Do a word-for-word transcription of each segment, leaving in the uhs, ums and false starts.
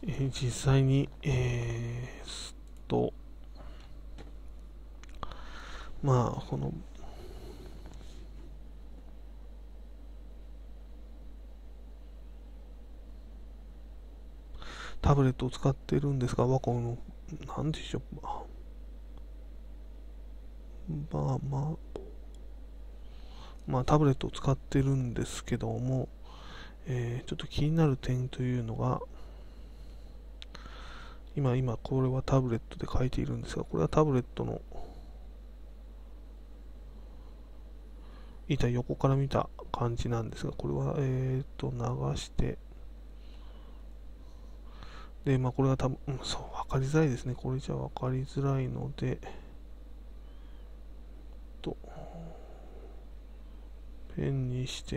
えー実際に、えー、と、まあ、この、タブレットを使ってるんですが、まあ、この、なんでしょう、まあまあ、まあ、タブレットを使ってるんですけども、えーちょっと気になる点というのが、今、今、これはタブレットで書いているんですが、これはタブレットの板横から見た感じなんですが、これは、えーと、流して、で、まあ、これは多分、うん、そう、わかりづらいですね。これじゃわかりづらいので、と、ペンにして、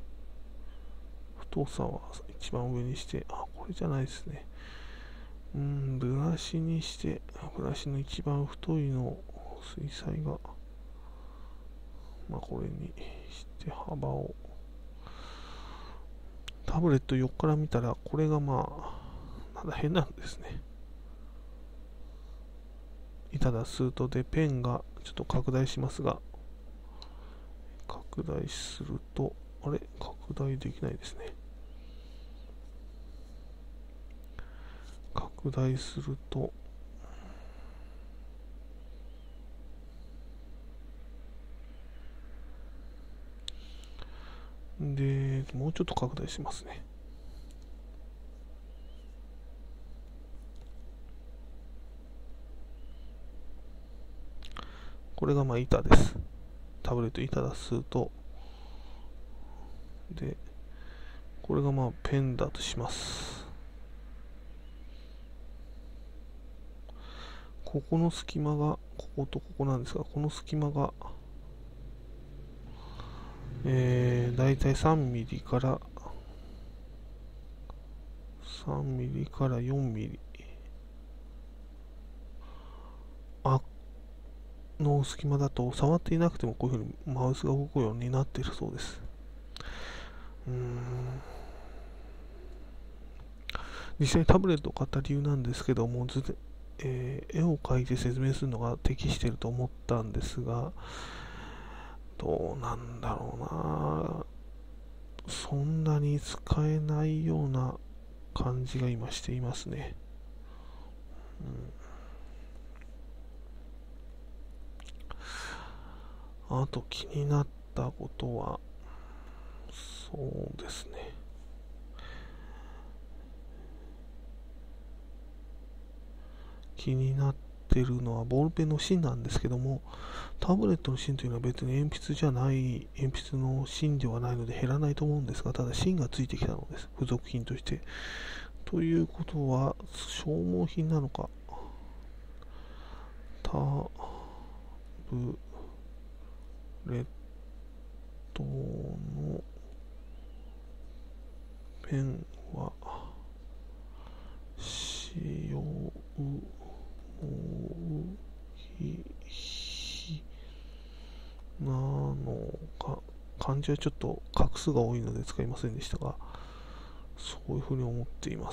太さは一番上にして、あ、これじゃないですね。うん、ブラシにして、ブラシの一番太いの水彩が、まあ、これにして幅を、タブレット横から見たら、これがまあ、なんだ変なんですね。板だスートでペンがちょっと拡大しますが、拡大すると、あれ拡大できないですね。拡大すると、で、もうちょっと拡大しますね。これがまあ板です。タブレット板だスート。で、これがまあペンだとします。ここの隙間が、こことここなんですが、この隙間が、えー、だいたいさんミリからさんミリからよんミリあの隙間だと触っていなくてもこういうふうにマウスが動くようになっているそうです。うーん実際にタブレットを買った理由なんですけども、図でえー絵を描いて説明するのが適していると思ったんですが、どうなんだろうな、そんなに使えないような感じが今していますね。うん、あと気になったことは、そうですね。気になってるのはボールペンの芯なんですけども、タブレットの芯というのは別に鉛筆じゃない、鉛筆の芯ではないので減らないと思うんですが、ただ芯がついてきたのです。付属品として。ということは、消耗品なのか。タブレットのペンは使用費なのか。漢字はちょっと画数が多いので使いませんでしたが、そういうふうに思っています。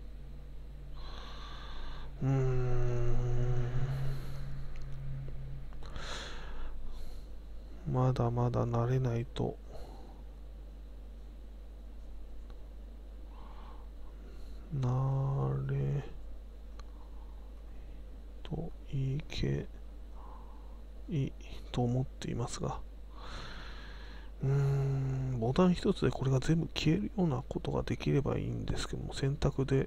うーん、まだまだ慣れないと、慣れといけいいと思っていますが、うーん、ボタン一つでこれが全部消えるようなことができればいいんですけども、選択で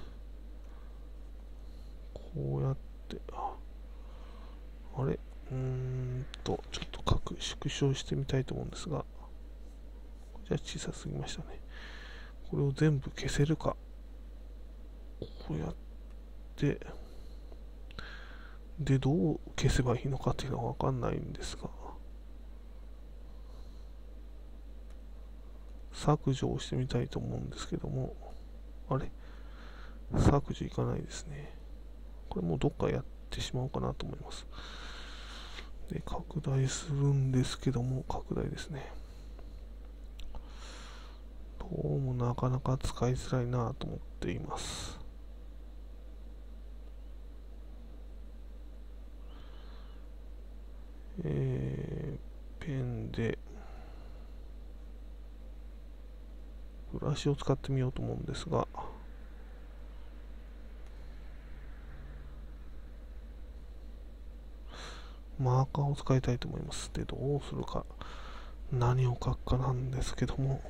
こうやって、ああれうーんと、ちょっと拡縮小してみたいと思うんですが、じゃあ小さすぎましたね。これを全部消せるか。こうやって、で、どう消せばいいのかっていうのはわかんないんですが、削除をしてみたいと思うんですけども、あれ削除いかないですね。これもうどっかやってしまおうかなと思います。で、拡大するんですけども、拡大ですね。 どうもなかなか使いづらいなと思っています。えー、ペンでブラシを使ってみようと思うんですが、マーカーを使いたいと思います。で、どうするか、何を書くかなんですけども、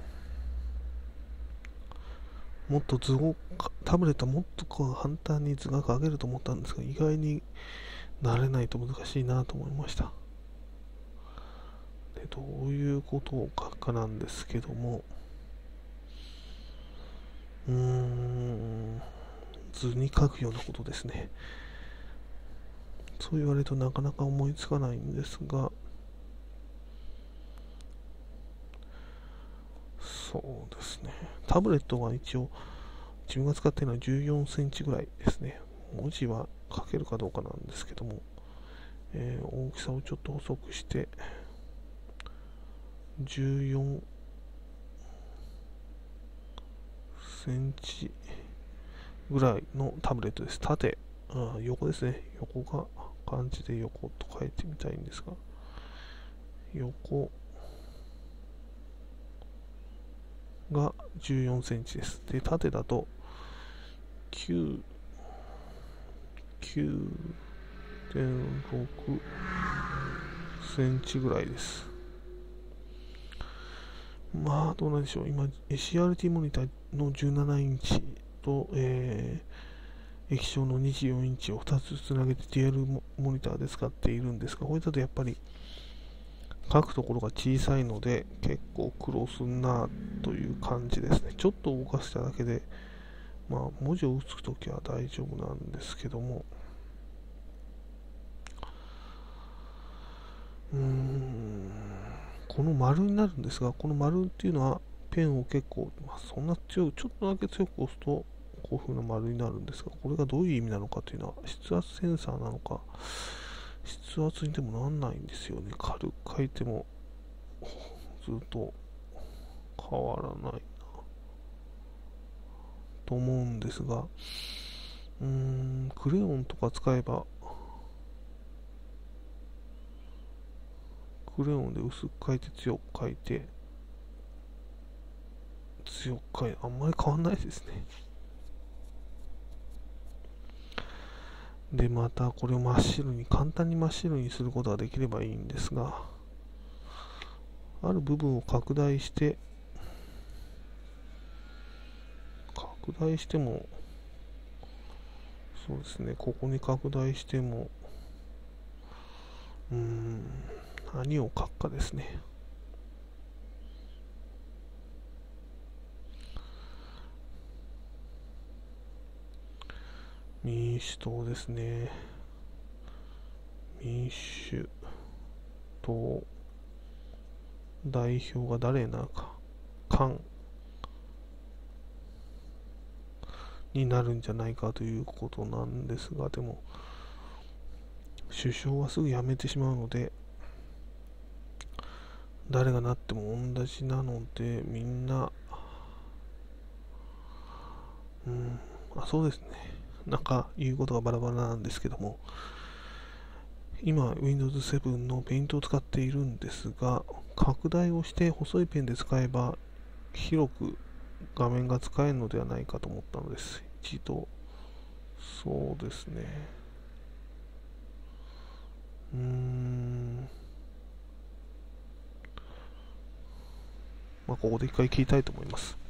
もっと図を、タブレットはもっとこう簡単に図が書けると思ったんですが、意外に慣れないと難しいなと思いました。で、どういうことを書くかなんですけども、うーん、図に書くようなことですね。そう言われるとなかなか思いつかないんですが、そうですね。タブレットは一応、自分が使っているのはじゅうよんセンチぐらいですね。文字は書けるかどうかなんですけども、えー大きさをちょっと細くして、じゅうよんセンチぐらいのタブレットです。縦、あ横ですね。横が漢字で横と書いてみたいんですが、横がじゅうよんセンチです。で、縦だときゅう、きゅうてんろくセンチぐらいです。まあ、どうなんでしょう。今、シーアールティー モニターのじゅうななインチと、えー、液晶のにじゅうよんインチをふたつつなげて デュアル モニターで使っているんですが、これだとやっぱり書くところが小さいので結構苦労すんなという感じですね。ちょっと動かしただけで、まあ、文字を打つときは大丈夫なんですけども、うーん、この丸になるんですが、この丸っていうのはペンを結構、まあ、そんな強く、ちょっとだけ強く押すとこういう風な丸になるんですが、これがどういう意味なのかというのは筆圧センサーなのか、筆圧にでもなんないんですよね。軽く書いてもずっと変わらないと思うんですが、うーん、クレヨンとか使えば、クレヨンで薄く書いて強く書いて、強く書いて、あんまり変わんないですね。で、またこれを真っ白に、簡単に真っ白にすることができればいいんですが、ある部分を拡大して、拡大しても、そうですね、ここに拡大しても、うーん、何を書くかですね。民主党ですね。民主党代表が誰なのか、官になるんじゃないかということなんですが、でも、首相はすぐ辞めてしまうので、誰がなっても同じなので、みんな、うん、あ、そうですね。なんか言うことがバラバラなんですけども、今 ウィンドウズセブン のペイントを使っているんですが、拡大をして細いペンで使えば広く画面が使えるのではないかと思ったのです。一度、そうですね。うーん。まあ、ここで一回切りたいと思います。